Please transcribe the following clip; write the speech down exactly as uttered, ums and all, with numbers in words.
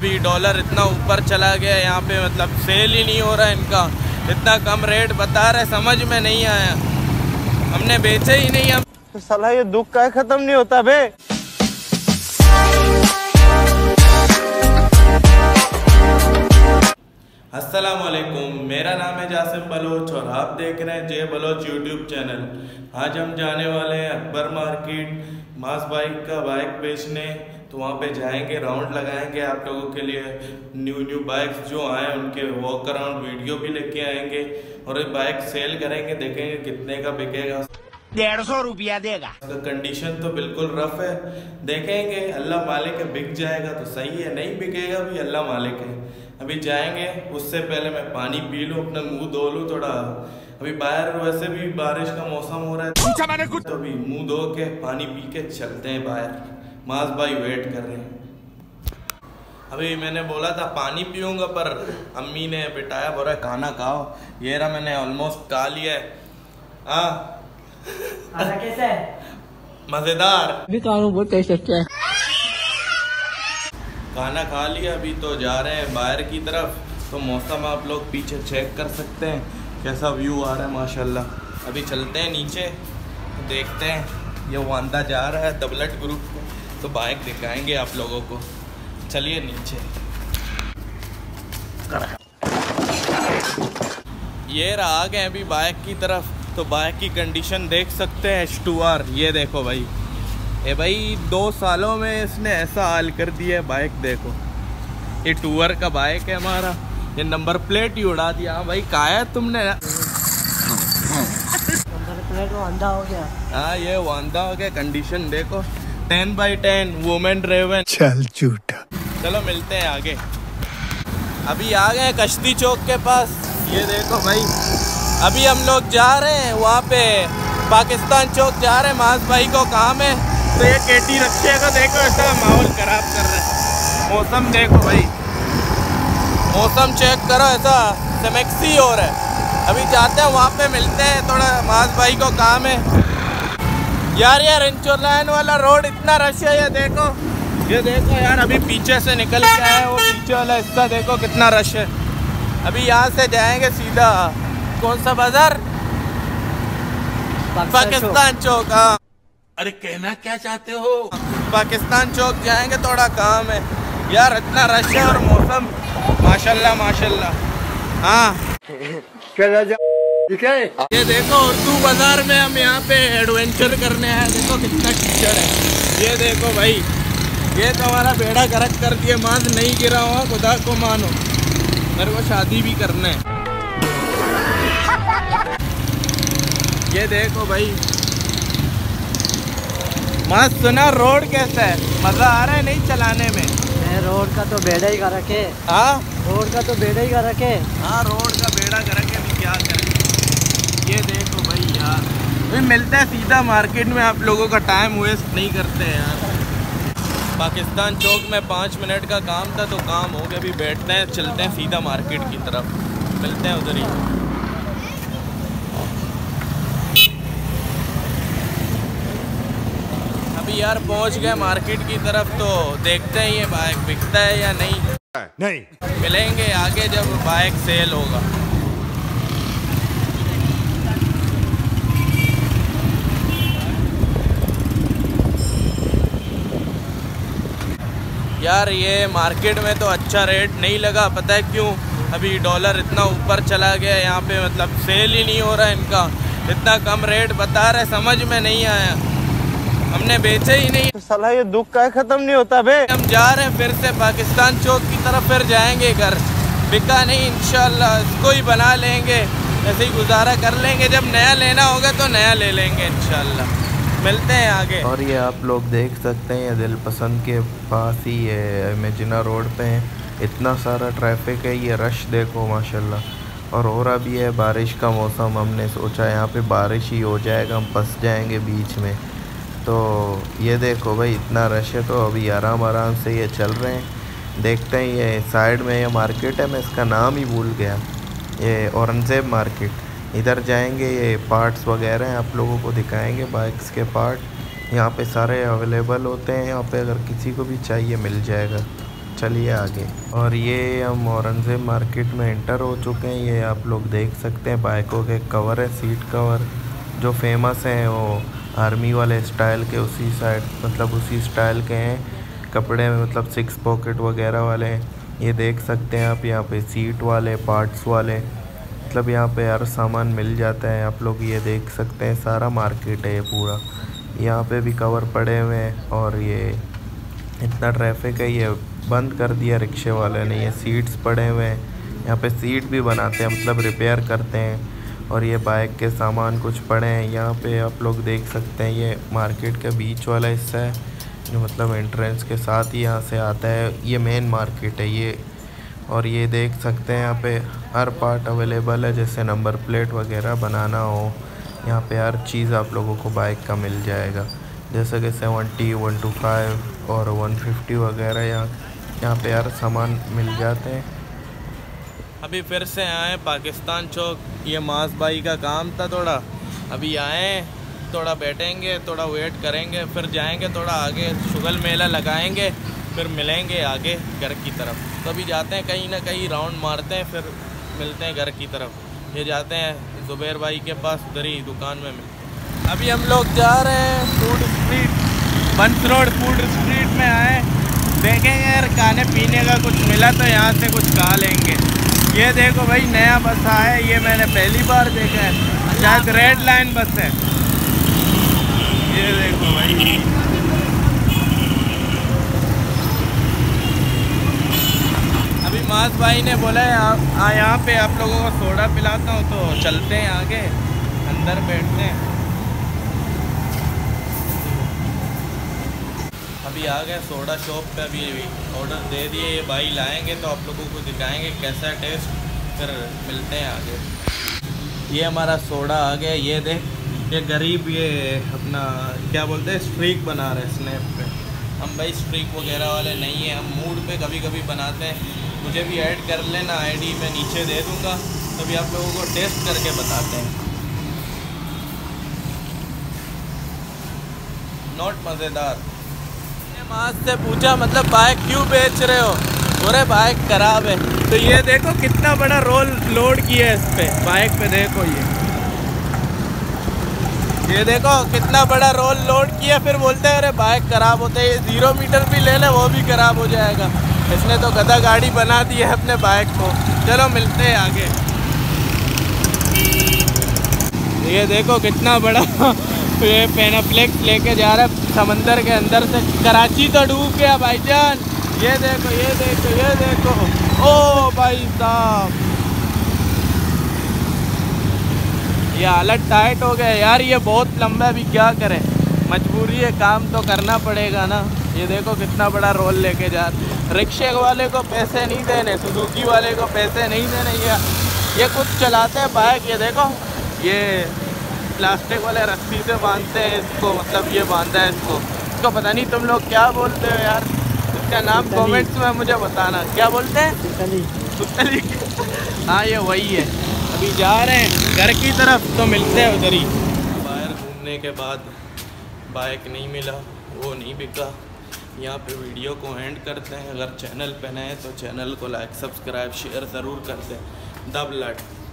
अभी डॉलर इतना ऊपर चला गया यहाँ पे, मतलब सेल ही नहीं हो रहा है इनका, इतना कम रेट बता रहे, समझ में नहीं आया, हमने बेचे ही नहीं। हम तो साला ये दुख का खत्म नहीं होता बे। अस्सलाम वालेकुम, मेरा नाम है जासिम बलोच और आप देख रहे हैं जे बलोच यूट्यूब चैनल। आज हम जाने वाले हैं अकबर मार्केट मास बाइक का बाइक बेचने, तो वहाँ पे जाएंगे, राउंड लगाएंगे, आप लोगों के लिए न्यू न्यू बाइक्स जो आए उनके वॉक अराउंड वीडियो भी लेके आएंगे और ये बाइक सेल करेंगे, देखेंगे कितने का बिकेगा। डेढ़ सौ रुपया देगा। कंडीशन तो बिल्कुल रफ है, देखेंगे, अल्लाह मालिक है, बिक जाएगा तो सही है, नहीं बिकेगा भी अल्लाह मालिक है। अभी जाएंगे, उससे पहले मैं पानी पी लूँ, अपना मुंह धो लूँ थोड़ा, अभी बाहर वैसे भी बारिश का मौसम हो रहा है मैंने कुछ, तो अभी मुंह धो के पानी पी के चलते हैं बाहर। मास भाई वेट कर रहे हैं। अभी मैंने बोला था पानी पीऊंगा, पर अम्मी ने बिठाया, बोला खाना खाओ। ये रहा, मैंने ऑलमोस्ट खा लिया है। हाँ कैसा है? मजेदार, भी खाना बहुत टेस्ट है। खाना खा लिया, अभी तो जा रहे हैं बाहर की तरफ। तो मौसम आप लोग पीछे चेक कर सकते हैं, कैसा व्यू आ रहा है माशाल्लाह। अभी चलते हैं नीचे, देखते हैं। ये वांदा जा रहा है दबलट ग्रुप को, तो बाइक दिखाएंगे आप लोगों को। चलिए नीचे। ये रहा, आ गए अभी बाइक की तरफ। तो बाइक की कंडीशन देख सकते हैं, एच टू आर। ये देखो भाई, ये भाई दो सालों में इसने ऐसा हाल कर दिया है बाइक। देखो, ये टूअर का बाइक है हमारा, ये नंबर प्लेट ही उड़ा दिया। हाँ भाई, कहा है तुमने? नंबर प्लेट वो अंधा हो गया। हाँ, ये वो अंधा हो गया। कंडीशन देखो, ten by ten women driven. चल झूठा। चलो मिलते हैं आगे। अभी आ गए कश्ती चौक के पास। ये देखो भाई, अभी हम लोग जा रहे हैं वहाँ पे पाकिस्तान चौक जा रहे हैं। मास भाई को काम है, तो ये केटी रखिएगा। देखो ऐसा माहौल खराब कर रहा है। मौसम देखो भाई, मौसम चेक करो, ऐसा सेमेक्सी हो रहा है। अभी जाते हैं वहाँ पे, मिलते हैं। थोड़ा मास भाई को काम है यार। यार इंचोर लाइन वाला रोड इतना रश है, ये देखो, ये देखो यार। अभी पीछे से निकल के आया, वो पीछे वाला हिस्सा देखो कितना रश है। अभी यहाँ से जाएंगे सीधा कौन सा बाजार? पाकिस्तान चौक। हाँ, अरे कहना क्या चाहते हो? पाकिस्तान चौक जाएंगे, थोड़ा काम है यार। इतना रश है और मौसम माशाल्लाह माशाल्लाह। हाँ ये देखो, उर्दू बाजार में हम यहाँ पे एडवेंचर करने आए। देखो कितना कीचड़ है। ये देखो भाई, ये तो हमारा बेड़ा गर्क कर दिया। मांस नहीं गिरा हुआ, खुदा को मानो, मेरे को शादी भी करना है। ये देखो भाई, मस्त सुना। रोड कैसा है? मजा आ रहा है नहीं चलाने में? रोड का तो बेड़ा ही कर रखे। हाँ, रोड का तो बेड़ा ही कर रखे। हाँ, रोड का बेड़ा कर रखे, अभी क्या करें। ये देखो भाई यार, अभी मिलते हैं सीधा मार्केट में। आप लोगों का टाइम वेस्ट नहीं करते हैं यार। पाकिस्तान चौक में पाँच मिनट का काम था, तो काम हो गया। अभी बैठते हैं, चलते हैं सीधा मार्केट की तरफ, मिलते हैं उधर ही। अभी यार पहुंच गए मार्केट की तरफ, तो देखते हैं ये बाइक बिकता है या नहीं। नहीं मिलेंगे आगे जब बाइक सेल होगा। यार ये मार्केट में तो अच्छा रेट नहीं लगा, पता है क्यों? अभी डॉलर इतना ऊपर चला गया यहाँ पे, मतलब सेल ही नहीं हो रहा है इनका, इतना कम रेट बता रहे, समझ में नहीं आया, हमने बेचे ही नहीं। तो साला ये दुख का खत्म नहीं होता बे। हम जा रहे हैं फिर से पाकिस्तान चौक की तरफ, फिर जाएंगे घर। बिका नहीं, इंशाल्लाह इसको ही बना लेंगे, ऐसे ही गुजारा कर लेंगे। जब नया लेना होगा तो नया ले लेंगे इंशाल्लाह। मिलते हैं आगे। और ये आप लोग देख सकते हैं, ये दिल पसंद के पास ही है, इमेजिना रोड पे है। इतना सारा ट्रैफिक है, ये रश देखो माशाल्लाह। और हो रहा भी है बारिश का मौसम, हमने सोचा यहाँ पे बारिश ही हो जाएगा, हम फंस जाएंगे बीच में। तो ये देखो भाई, इतना रश है, तो अभी आराम आराम से ये चल रहे हैं। देखते हैं, ये साइड में ये मार्केट है, मैं इसका नाम ही भूल गया, ये औरंगज़ेब मार्केट। इधर जाएंगे, ये पार्ट्स वगैरह हैं, आप लोगों को दिखाएंगे बाइक्स के पार्ट। यहाँ पे सारे अवेलेबल होते हैं, यहाँ पे अगर किसी को भी चाहिए मिल जाएगा। चलिए आगे। और ये हम औरंगज़ेब मार्केट में एंटर हो चुके हैं। ये आप लोग देख सकते हैं बाइकों के कवर है, सीट कवर जो फेमस हैं वो आर्मी वाले स्टाइल के, उसी साइड मतलब उसी स्टाइल के हैं कपड़े में, मतलब सिक्स पॉकेट वगैरह वाले। ये देख सकते हैं आप यहाँ पे सीट वाले, पार्ट्स वाले, मतलब यहाँ पे हर सामान मिल जाता है। आप लोग ये देख सकते हैं सारा मार्केट है ये पूरा। यहाँ पे भी कवर पड़े हुए हैं और ये इतना ट्रैफिक है, ये बंद कर दिया रिक्शे वाले ने। ये सीट्स पड़े हुए हैं, यहाँ पे सीट भी बनाते हैं, मतलब रिपेयर करते हैं। और ये बाइक के सामान कुछ पड़े हैं यहाँ पे आप लोग देख सकते हैं। ये मार्केट का बीच वाला हिस्सा है जो मतलब एंट्रेंस के साथ ही यहाँ से आता है, ये मेन मार्केट है ये। और ये देख सकते हैं यहाँ पे हर पार्ट अवेलेबल है, जैसे नंबर प्लेट वगैरह बनाना हो, यहाँ पे हर चीज़ आप लोगों को बाइक का मिल जाएगा, जैसे कि सेवेंटी, वन टू फाइव और वन फिफ्टी वगैरह यहाँ यहाँ पे हर सामान मिल जाते हैं। अभी फिर से आए पाकिस्तान चौक, ये मास भाई का काम था थोड़ा। अभी आए, थोड़ा बैठेंगे, थोड़ा वेट करेंगे, फिर जाएंगे थोड़ा आगे, शुगल मेला लगाएंगे, फिर मिलेंगे आगे घर की तरफ। तो अभी जाते हैं कहीं ना कहीं राउंड मारते हैं, फिर मिलते हैं घर की तरफ। ये जाते हैं ज़ुबैर भाई के पास, उधर ही दुकान में मिलते हैं। अभी हम लोग जा रहे हैं फूड स्ट्रीट, बंस रोड फूड स्ट्रीट में आए, देखेंगे यार खाने पीने का कुछ मिला तो यहाँ से कुछ खा लेंगे। ये देखो भाई नया बस आया है, ये मैंने पहली बार देखा है, शायद रेड लाइन बस है। ये देखो भाई, अभी मास भाई ने बोला है आ, यहाँ पे आप लोगों को सोडा पिलाता हूँ, तो चलते हैं आगे अंदर बैठते हैं। अभी आ गए सोडा शॉप पे, अभी ऑर्डर दे दिए, ये भाई लाएंगे तो आप लोगों को दिखाएंगे कैसा है टेस्ट, फिर मिलते हैं आगे। ये हमारा सोडा आ गया, ये देख, ये गरीब ये अपना क्या बोलते हैं स्ट्रीक बना रहे हैं स्नैप पे। हम भाई स्ट्रीक वगैरह वाले नहीं हैं, हम मूड पे कभी कभी बनाते हैं। मुझे भी ऐड कर लेना, आईडी मैं नीचे दे दूँगा, तभी आप लोगों को टेस्ट करके बताते हैं। नॉट मज़ेदार। मास से पूछा मतलब बाइक क्यों बेच रहे हो, बोले बाइक खराब है। तो ये देखो कितना बड़ा रोल लोड किया है इस पे, बाइक पे देखो ये ये देखो कितना बड़ा रोल लोड किया, फिर बोलते हैं अरे बाइक खराब होते है, ये जीरो मीटर भी ले ले वो भी खराब हो जाएगा। इसने तो गधा गाड़ी बना दी है अपने बाइक को। चलो मिलते हैं आगे। ये देखो कितना बड़ा ये पेनाफ्लेक्स लेके जा रहा है समंदर के अंदर से, कराची तो डूब गया भाईजान। ये देखो ये देखो ये देखो, ओ भाई साहब ये हालत टाइट हो गया यार, ये बहुत लंबा है, अभी क्या करें, मजबूरी है, काम तो करना पड़ेगा ना। ये देखो कितना बड़ा रोल लेके जा रहा, रिक्शे वाले को पैसे नहीं देने, सुजुकी वाले को पैसे नहीं देने, ये ये कुछ चलाते हैं बाइक। ये देखो ये प्लास्टिक वाले रस्सी से बांधते हैं इसको, मतलब ये बांधा है इसको, इसको पता नहीं तुम लोग क्या बोलते हो यार, इसका नाम कमेंट्स में मुझे बताना, क्या बोलते हैं? सुतली। हाँ ये वही है। अभी जा रहे हैं घर की तरफ, तो मिलते हैं उधर ही। बाहर घूमने के बाद बाइक नहीं मिला, वो नहीं बिका। यहाँ पे वीडियो को एंड करते हैं। अगर चैनल पे नए तो चैनल को लाइक सब्सक्राइब शेयर ज़रूर कर दें। The blood.